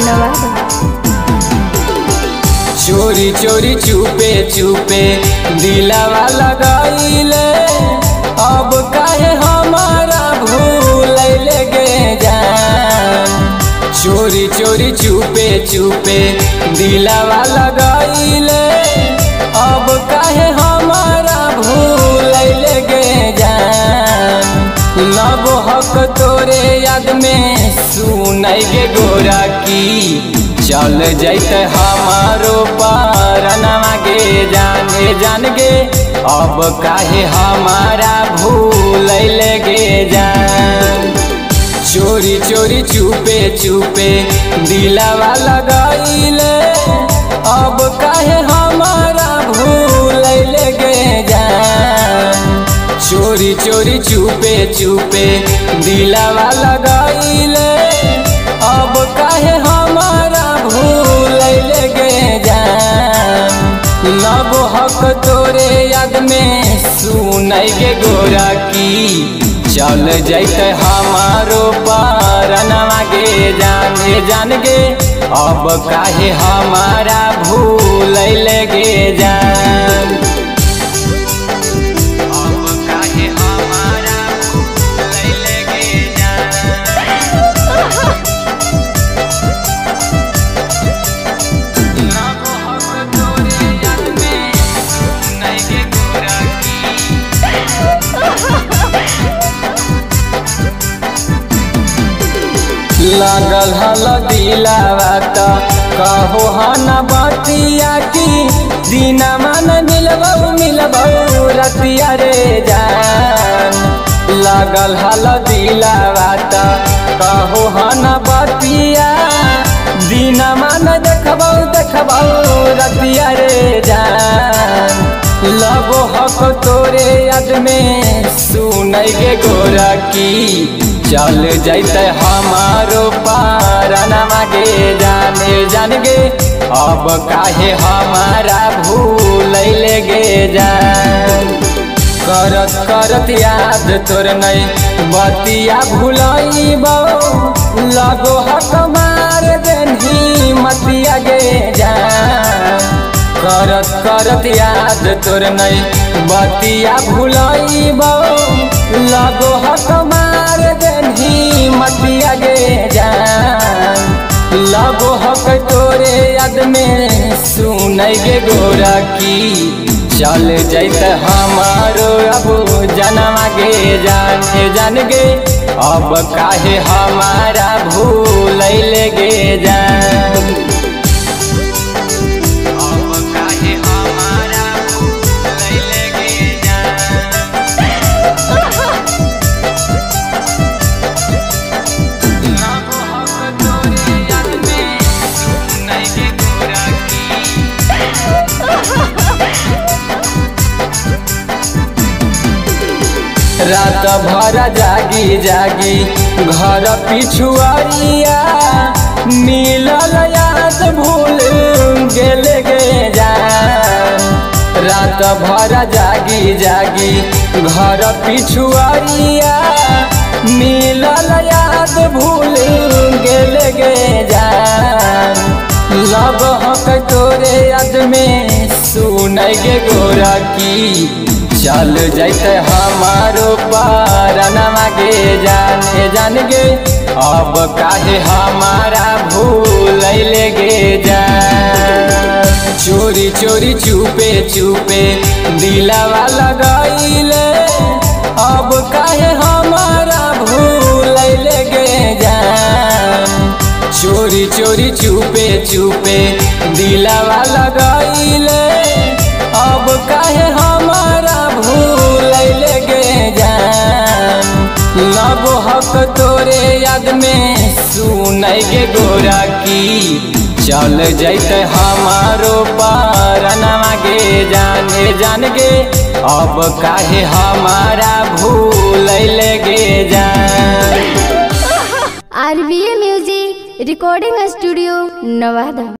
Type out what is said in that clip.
नवादा। चोरी चोरी चुपे चुपे दिलावा लगाइले, अब काहे हमारा भूल गे जान। चोरी चोरी चुपे चुपे दिलावा लगाइले, अब काहे हमारा भूल गे जान। लगो हक तोरे याद में सुनाई गे गोरा की, चल जैते हमारो पारनवा गे जाने जान गे, अब काहे हमारा भूल गे जान। चोरी चोरी चुपे चुपे दिलावा लगाइले, अब काहे हमारा भूल गे जान। चोरी चोरी चुपे चुपे दिलावा लगाइले, अब काहे हमारा भूल गे जान। लगो हक तोरे याद में सुनाई गे गोरा की, चल जैते हमारो पारनवा गे जाने जान गे, अब काहे हमारा भूल गे जान। लागल हल दिलावा त कहो हन बतिया की, दीना मन मिलबौ रतिया रे जान। लागल हल दिलावा त कहो हन बतिया, दीना मन देखबौ रतिया रे जान। लगो हक तोरे याद में सुनाई गे गोरा की, चल जैते हमारो पारनवा गे जाने जान गे, अब काहे हमारा भूल गे जान। करत करत याद तोर नहीं बतिया भूलइबौ, लगो हक मार देनी मतिया गे जान। करत करत याद तोर नहीं बतिया भूलइबौ, लगो हक मार देनी मतिया गे जान। लगो हक तोरे याद में सुनाई गे गोरा की, चल जैते हमारो अब जनवा गे जाने जान गे, अब काहे हमारा भूल गे जान। रात भर जागी जागी घर पिछुआरिया, मिलल याद भूल गेले गे जान। रात भर जागी जागी घर पिछुआरिया, मिलल याद भूल गेले गे जान। लग हक तोरे याद में सुनाई गे गोरा की, चल जैते हमारो पारनवा गे जाने जान गे, अब काहे हमारा भूल गे जान। चोरी चोरी चुपे चुपे दिलावा लगाइले, अब काहे हमारा भूल गे जान। चोरी चोरी चुपे चुपे दिलावा लगाइले, अब काहे हमारा भूल गे जान। लगो हक तोरे याद में सुनाई गे गोरा की, चल जैते हमारो पारनवा गे जाने जान गे, अब काहे हमारा भूल गे जान। RBA music recording studio Nawada.